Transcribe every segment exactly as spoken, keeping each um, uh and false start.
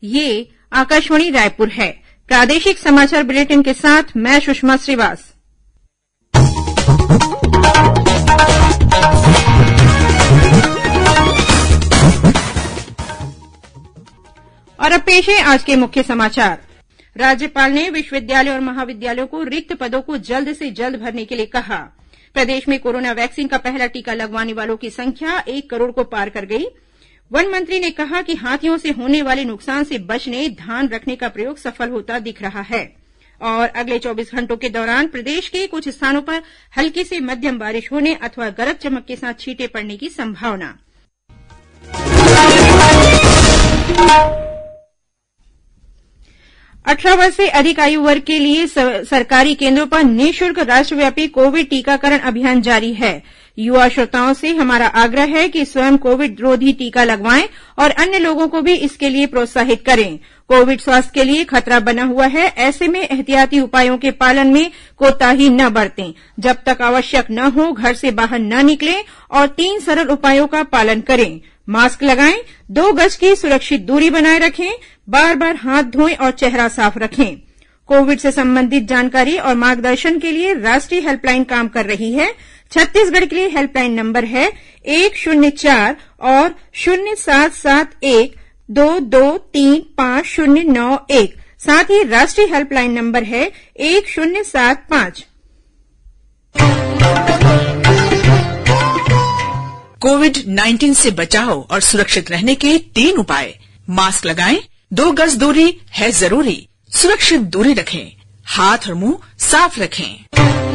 ये आकाशवाणी रायपुर है। प्रादेशिक समाचार बुलेटिन के साथ मैं सुषमा श्रीवास। और अब पेश है आज के मुख्य समाचार। राज्यपाल ने विश्वविद्यालय और महाविद्यालयों को रिक्त पदों को जल्द से जल्द भरने के लिए कहा। प्रदेश में कोरोना वैक्सीन का पहला टीका लगवाने वालों की संख्या एक करोड़ को पार कर गई। वन मंत्री ने कहा कि हाथियों से होने वाले नुकसान से बचने ध्यान रखने का प्रयोग सफल होता दिख रहा है। और अगले चौबीस घंटों के दौरान प्रदेश के कुछ स्थानों पर हल्की से मध्यम बारिश होने अथवा गरज चमक के साथ छींटे पड़ने की संभावना। अठारह वर्ष से अधिक आयु वर्ग के लिए सरकारी केंद्रों पर निःशुल्क राष्ट्रव्यापी कोविड टीकाकरण अभियान जारी है। युवा श्रोताओं से हमारा आग्रह है कि स्वयं कोविड रोधी टीका लगवाएं और अन्य लोगों को भी इसके लिए प्रोत्साहित करें। कोविड स्वास्थ्य के लिए खतरा बना हुआ है, ऐसे में एहतियाती उपायों के पालन में कोताही न बरतें। जब तक आवश्यक न हो घर से बाहर न निकलें और तीन सरल उपायों का पालन करें। मास्क लगाएं, दो गज की सुरक्षित दूरी बनाए रखें, बार बार हाथ धोएं और चेहरा साफ रखें। कोविड से संबंधित जानकारी और मार्गदर्शन के लिए राष्ट्रीय हेल्पलाइन काम कर रही है। छत्तीसगढ़ के लिए हेल्पलाइन नंबर है एक शून्य चार और शून्य सात सात एक दो दो तीन पांच शून्य नौ एक। साथ ही राष्ट्रीय हेल्पलाइन नंबर है एक शून्य सात पांच। कोविड उन्नीस से बचाव और सुरक्षित रहने के तीन उपाय। मास्क लगाएं, दो गज दूरी है जरूरी, सुरक्षित दूरी रखें, हाथ और मुंह साफ रखें।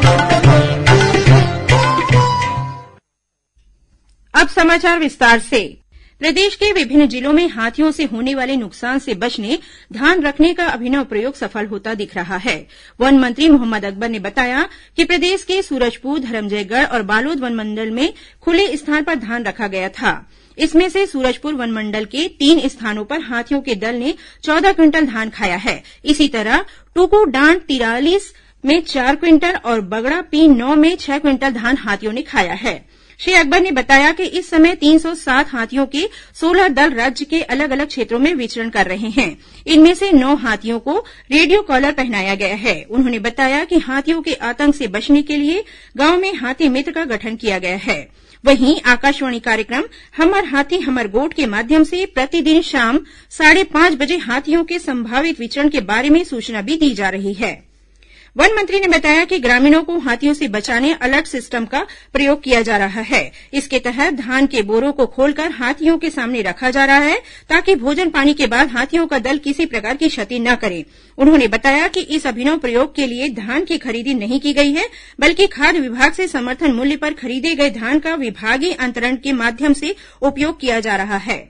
अब समाचार विस्तार से। प्रदेश के विभिन्न जिलों में हाथियों से होने वाले नुकसान से बचने ध्यान रखने का अभिनव प्रयोग सफल होता दिख रहा है। वन मंत्री मोहम्मद अकबर ने बताया कि प्रदेश के सूरजपुर, धरमजयगढ़ और बालोद वन मंडल में खुले स्थान पर धान रखा गया था। इसमें से सूरजपुर वन मंडल के तीन स्थानों पर हाथियों के दल ने चौदह क्विंटल धान खाया है। इसी तरह टुकू डांड तिरालीस में चार क्विंटल और बगड़ा पी नौ में छह क्विंटल धान हाथियों ने खाया है। श्री अकबर ने बताया कि इस समय तीन सौ सात हाथियों के सोलह दल राज्य के अलग अलग क्षेत्रों में विचरण कर रहे हैं। इनमें से नौ हाथियों को रेडियो कॉलर पहनाया गया है। उन्होंने बताया कि हाथियों के आतंक से बचने के लिए गांव में हाथी मित्र का गठन किया गया है। वहीं आकाशवाणी कार्यक्रम हमर हाथी हमर गोठ के माध्यम से प्रतिदिन शाम साढ़े पांच बजे हाथियों के संभावित विचरण के बारे में सूचना भी दी जा रही है। वन मंत्री ने बताया कि ग्रामीणों को हाथियों से बचाने अलर्ट सिस्टम का प्रयोग किया जा रहा है। इसके तहत धान के बोरों को खोलकर हाथियों के सामने रखा जा रहा है ताकि भोजन पानी के बाद हाथियों का दल किसी प्रकार की क्षति न करे। उन्होंने बताया कि इस अभिनव प्रयोग के लिए धान की खरीदी नहीं की गई है, बल्कि खाद्य विभाग से समर्थन मूल्य पर खरीदे गए धान का विभागीय अंतरण के माध्यम से उपयोग किया जा रहा है।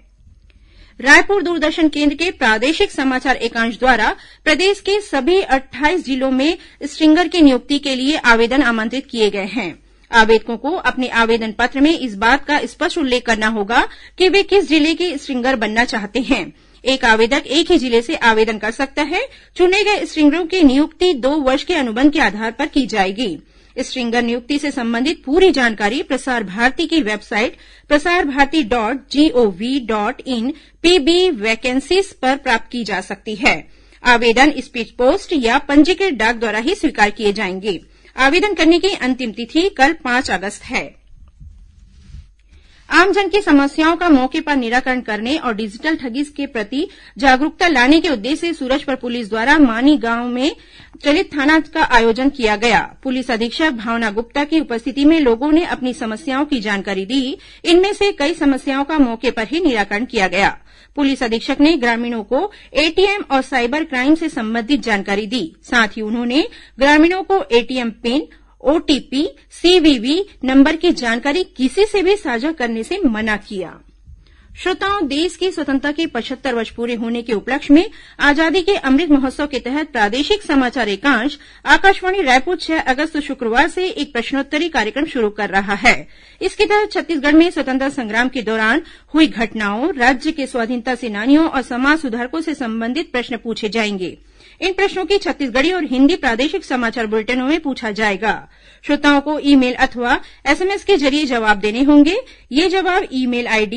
रायपुर दूरदर्शन केंद्र के प्रादेशिक समाचार एकांश द्वारा प्रदेश के सभी अट्ठाईस जिलों में स्ट्रिंगर की नियुक्ति के लिए आवेदन आमंत्रित किए गए हैं। आवेदकों को अपने आवेदन पत्र में इस बात का स्पष्ट उल्लेख करना होगा कि वे किस जिले के स्ट्रिंगर बनना चाहते हैं। एक आवेदक एक ही जिले से आवेदन कर सकता है। चुने गए स्ट्रिंगरों की नियुक्ति दो वर्ष के अनुबंध के आधार पर की जाएगी। स्ट्रिंगर नियुक्ति से संबंधित पूरी जानकारी प्रसार भारती की website Prasar Bharati dot G O V dot in PB vacancies पर प्राप्त की जा सकती है। आवेदन स्पीड पोस्ट या पंजीकृत डाक द्वारा ही स्वीकार किए जाएंगे। आवेदन करने की अंतिम तिथि कल पांच अगस्त है। आमजन की समस्याओं का मौके पर निराकरण करने और डिजिटल ठगी के प्रति जागरूकता लाने के उद्देश्य से सूरजपुर पुलिस द्वारा मानी गांव में चलित थाना का आयोजन किया गया। पुलिस अधीक्षक भावना गुप्ता की उपस्थिति में लोगों ने अपनी समस्याओं की जानकारी दी। इनमें से कई समस्याओं का मौके पर ही निराकरण किया गया। पुलिस अधीक्षक ने ग्रामीणों को एटीएम और साइबर क्राइम से संबंधित जानकारी दी। साथ ही उन्होंने ग्रामीणों को ATM PIN, OTP, CVV number की जानकारी किसी से भी साझा करने से मना किया। श्रोताओं, देश की स्वतंत्रता के पचहत्तर वर्ष पूरे होने के उपलक्ष्य में आजादी के अमृत महोत्सव के तहत प्रादेशिक समाचार एकांश आकाशवाणी रायपुर छह अगस्त शुक्रवार से एक प्रश्नोत्तरी कार्यक्रम शुरू कर रहा है। इसके तहत छत्तीसगढ़ में स्वतंत्रता संग्राम के दौरान हुई घटनाओं, राज्य के स्वाधीनता सेनानियों और समाज सुधारकों से संबंधित प्रश्न पूछे जाएंगे। इन प्रश्नों की छत्तीसगढ़ी और हिन्दी प्रादेशिक समाचार बुलेटिनों में पूछा जाएगा। श्रोताओं को ईमेल अथवा एसएमएस के जरिए जवाब देने होंगे। ये जवाब email ID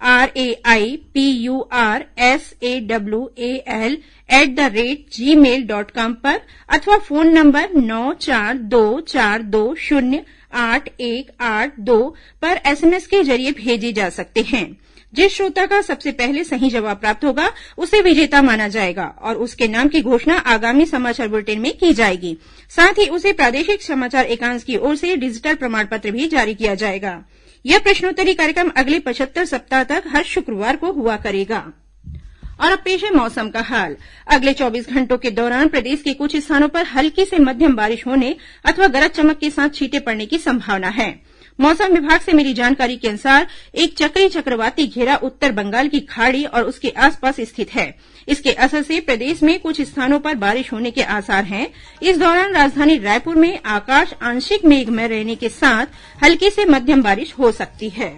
R A I P U R S A W A L at the rate Gmail dot com पर अथवा फोन नंबर नौ चार दो चार दो शून्य आठ एक आठ दो पर एसएमएस के जरिए भेजे जा सकते हैं। जिस श्रोता का सबसे पहले सही जवाब प्राप्त होगा उसे विजेता माना जाएगा और उसके नाम की घोषणा आगामी समाचार बुलेटिन में की जाएगी। साथ ही उसे प्रादेशिक समाचार एकांश की ओर से डिजिटल प्रमाण पत्र भी जारी किया जाएगा। यह प्रश्नोत्तरी कार्यक्रम अगले पचहत्तर सप्ताह तक हर शुक्रवार को हुआ करेगा। और अब पेश है मौसम का हाल। अगले चौबीस घंटों के दौरान प्रदेश के कुछ स्थानों पर हल्की से मध्यम बारिश होने अथवा गरज चमक के साथ छींटे पड़ने की संभावना है। मौसम विभाग से मिली जानकारी के अनुसार एक चक्रीय चक्रवाती घेरा उत्तर बंगाल की खाड़ी और उसके आसपास स्थित है। इसके असर से प्रदेश में कुछ स्थानों पर बारिश होने के आसार हैं। इस दौरान राजधानी रायपुर में आकाश आंशिक मेघमय रहने के साथ हल्की से मध्यम बारिश हो सकती है।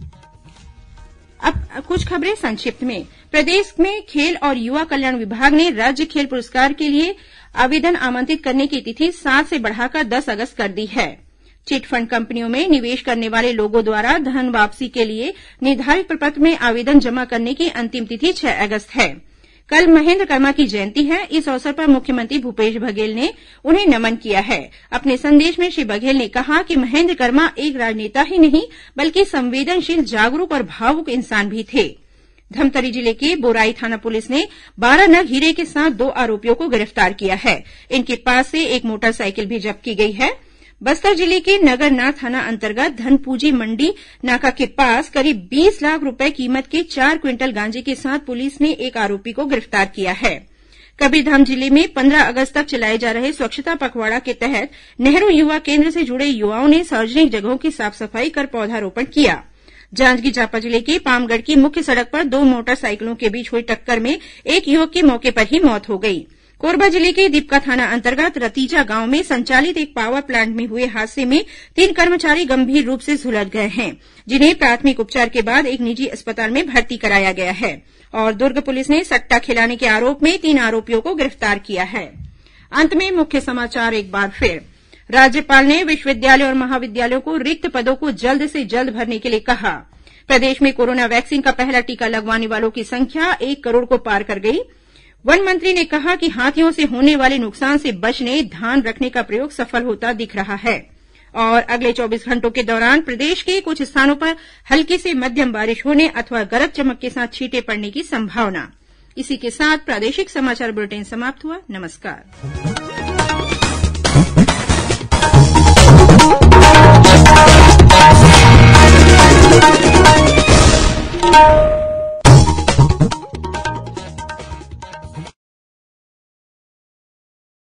अब कुछ खबरें संक्षिप्त में। प्रदेश में खेल और युवा कल्याण विभाग ने राज्य खेल पुरस्कार के लिए आवेदन आमंत्रित करने की तिथि सात से बढ़ाकर दस अगस्त कर दी है। चिट फंड कंपनियों में निवेश करने वाले लोगों द्वारा धन वापसी के लिए निर्धारित प्रपत्र में आवेदन जमा करने की अंतिम तिथि छह अगस्त है। कल महेंद्र कर्मा की जयंती है। इस अवसर पर मुख्यमंत्री भूपेश बघेल ने उन्हें नमन किया है। अपने संदेश में श्री बघेल ने कहा कि महेंद्र कर्मा एक राजनेता ही नहीं बल्कि संवेदनशील, जागरूक और भावुक इंसान भी थे। धमतरी जिले के बोराई थाना पुलिस ने बारह नग हीरे के साथ दो आरोपियों को गिरफ्तार किया है। इनके पास से एक मोटरसाइकिल भी जब्त की गई है। बस्तर जिले के नगरनार थाना अंतर्गत धनपूजी मंडी नाका के पास करीब बीस लाख रुपए कीमत के चार क्विंटल गांजे के साथ पुलिस ने एक आरोपी को गिरफ्तार किया है। कबीरधाम जिले में पंद्रह अगस्त तक चलाए जा रहे स्वच्छता पखवाड़ा के तहत नेहरू युवा केंद्र से जुड़े युवाओं ने सार्वजनिक जगहों की साफ सफाई कर पौधारोपण किया। जांजगीर चांपा जिले के पामगढ़ की मुख्य सड़क पर दो मोटरसाइकिलों के बीच हुई टक्कर में एक युवक की मौके पर ही मौत हो गई। कोरबा जिले के दीपका थाना अंतर्गत रतीजा गांव में संचालित एक पावर प्लांट में हुए हादसे में तीन कर्मचारी गंभीर रूप से झुलस गए हैं, जिन्हें प्राथमिक उपचार के बाद एक निजी अस्पताल में भर्ती कराया गया है। और दुर्ग पुलिस ने सट्टा खिलाने के आरोप में तीन आरोपियों को गिरफ्तार किया है। अंत में मुख्य समाचार एक बार फिर। राज्यपाल ने विश्वविद्यालय और महाविद्यालयों को रिक्त पदों को जल्द से जल्द भरने के लिए कहा। प्रदेश में कोरोना वैक्सीन का पहला टीका लगवाने वालों की संख्या एक करोड़ को पार कर गई। वन मंत्री ने कहा कि हाथियों से होने वाले नुकसान से बचने धान रखने का प्रयोग सफल होता दिख रहा है। और अगले चौबीस घंटों के दौरान प्रदेश के कुछ स्थानों पर हल्की से मध्यम बारिश होने अथवा गरज चमक के साथ छींटे पड़ने की संभावना। इसी के साथ प्रादेशिक समाचार बुलेटिन समाप्त हुआ। नमस्कार।